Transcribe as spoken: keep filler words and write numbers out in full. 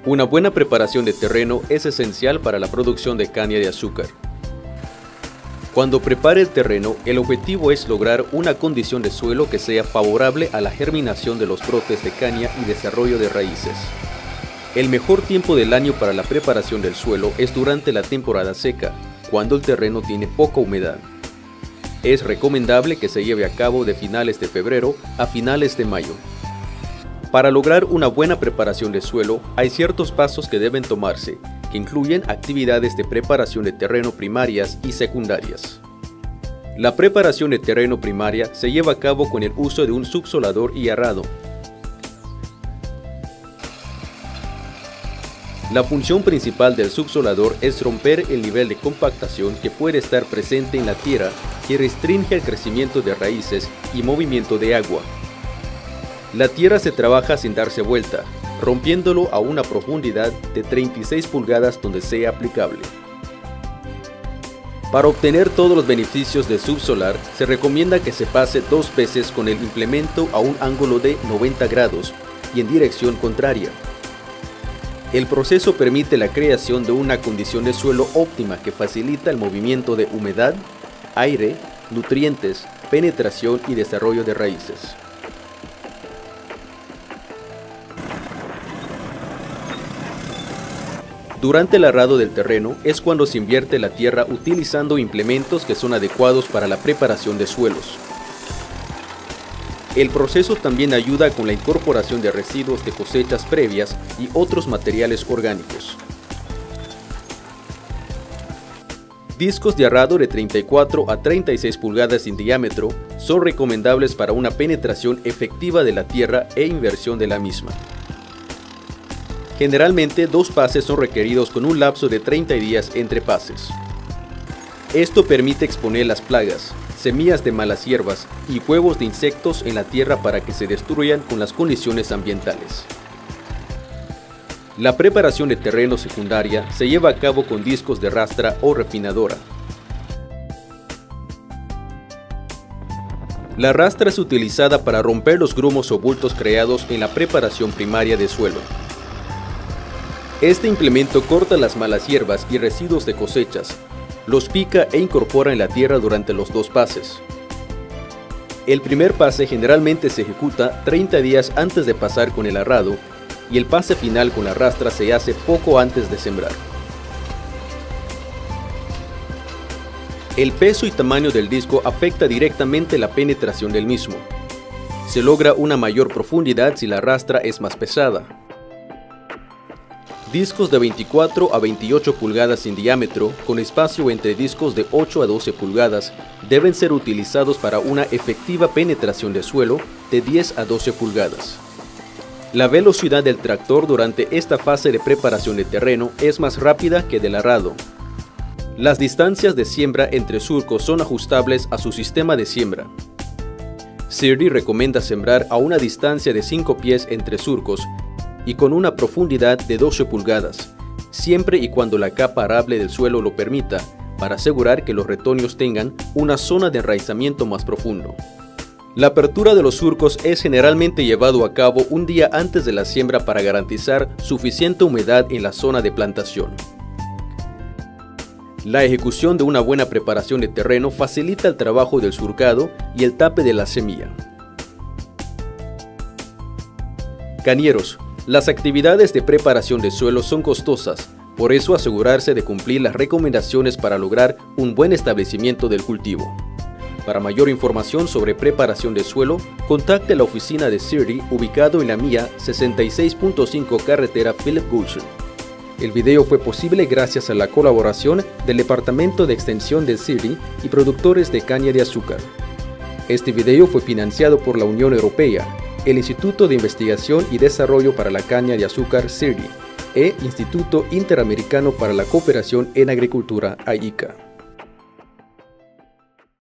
Una buena preparación de terreno es esencial para la producción de caña de azúcar. Cuando prepare el terreno, el objetivo es lograr una condición de suelo que sea favorable a la germinación de los brotes de caña y desarrollo de raíces. El mejor tiempo del año para la preparación del suelo es durante la temporada seca, cuando el terreno tiene poca humedad. Es recomendable que se lleve a cabo de finales de febrero a finales de mayo. Para lograr una buena preparación de suelo, hay ciertos pasos que deben tomarse, que incluyen actividades de preparación de terreno primarias y secundarias. La preparación de terreno primaria se lleva a cabo con el uso de un subsolador y arado. La función principal del subsolador es romper el nivel de compactación que puede estar presente en la tierra que restringe el crecimiento de raíces y movimiento de agua. La tierra se trabaja sin darse vuelta, rompiéndolo a una profundidad de treinta y seis pulgadas donde sea aplicable. Para obtener todos los beneficios del subsolar, se recomienda que se pase dos veces con el implemento a un ángulo de noventa grados y en dirección contraria. El proceso permite la creación de una condición de suelo óptima que facilita el movimiento de humedad, aire, nutrientes, penetración y desarrollo de raíces. Durante el arado del terreno es cuando se invierte la tierra utilizando implementos que son adecuados para la preparación de suelos. El proceso también ayuda con la incorporación de residuos de cosechas previas y otros materiales orgánicos. Discos de arado de treinta y cuatro a treinta y seis pulgadas en diámetro son recomendables para una penetración efectiva de la tierra e inversión de la misma. Generalmente, dos pases son requeridos con un lapso de treinta días entre pases. Esto permite exponer las plagas, semillas de malas hierbas y huevos de insectos en la tierra para que se destruyan con las condiciones ambientales. La preparación de terreno secundaria se lleva a cabo con discos de rastra o refinadora. La rastra es utilizada para romper los grumos o bultos creados en la preparación primaria de suelo. Este implemento corta las malas hierbas y residuos de cosechas, los pica e incorpora en la tierra durante los dos pases. El primer pase generalmente se ejecuta treinta días antes de pasar con el arado y el pase final con la rastra se hace poco antes de sembrar. El peso y tamaño del disco afecta directamente la penetración del mismo. Se logra una mayor profundidad si la rastra es más pesada. Discos de veinticuatro a veintiocho pulgadas en diámetro, con espacio entre discos de ocho a doce pulgadas, deben ser utilizados para una efectiva penetración de suelo de diez a doce pulgadas. La velocidad del tractor durante esta fase de preparación de terreno es más rápida que del arado. Las distancias de siembra entre surcos son ajustables a su sistema de siembra. Sirdi recomienda sembrar a una distancia de cinco pies entre surcos y con una profundidad de doce pulgadas, siempre y cuando la capa arable del suelo lo permita, para asegurar que los retoños tengan una zona de enraizamiento más profundo. La apertura de los surcos es generalmente llevado a cabo un día antes de la siembra para garantizar suficiente humedad en la zona de plantación. La ejecución de una buena preparación de terreno facilita el trabajo del surcado y el tape de la semilla. Cañeros. Las actividades de preparación de suelo son costosas, por eso asegurarse de cumplir las recomendaciones para lograr un buen establecimiento del cultivo. Para mayor información sobre preparación de suelo, contacte la oficina de Sirdi ubicado en la mía sesenta y seis punto cinco carretera Philip Goulson. El video fue posible gracias a la colaboración del Departamento de Extensión de Sirdi y productores de caña de azúcar. Este video fue financiado por la Unión Europea, el Instituto de Investigación y Desarrollo para la Caña de Azúcar Sirdi e Instituto Interamericano para la Cooperación en Agricultura I I C A.